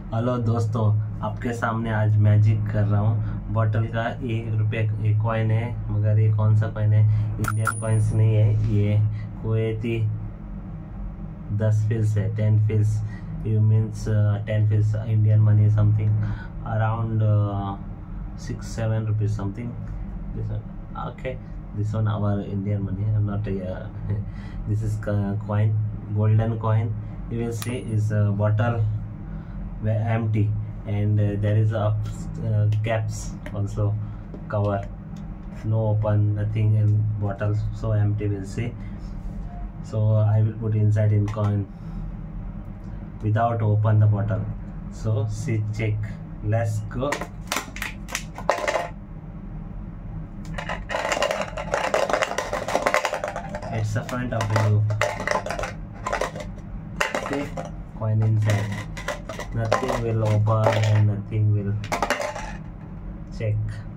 Hello दोस्तों, आपके सामने आज मैजिक कर रहा हूँ। बॉटल का ₹1 एक कॉइन है, मगर ये कौन सा कॉइन है? इंडियन कॉइन्स नहीं है, ये कुवैती 10 फिल्स है, 10 fils. You means 10 fils Indian money something around 6-7 rupees something. This one, okay. This one our Indian money. I'm not. This is coin, golden coin. You will see is a bottle empty, and there is a caps also cover, no open, nothing in bottle, so empty. We'll see. So I will put inside in coin without open the bottle. So see, check. Let's go. It's the front of the loop. See, coin inside. Nothing will open and nothing will check.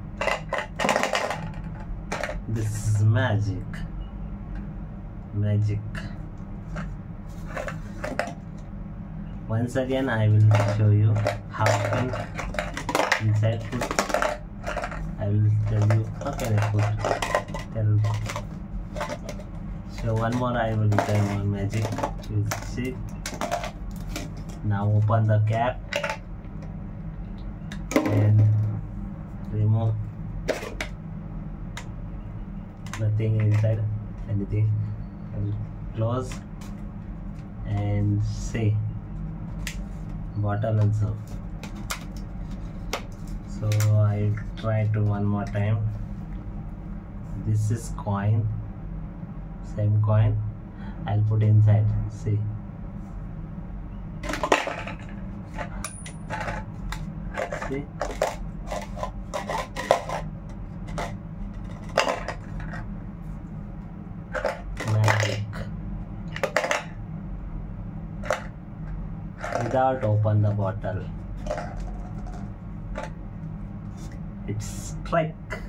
This is magic. Once again I will show you how can inside put. I will tell you how can I put. So one more I will tell one magic. You see. Now open the cap and remove nothing inside, anything, and close and see bottle also. So I'll try to one more time. This is coin, same coin. I'll put inside. See. See? Magic. Without open the bottle. It's strike.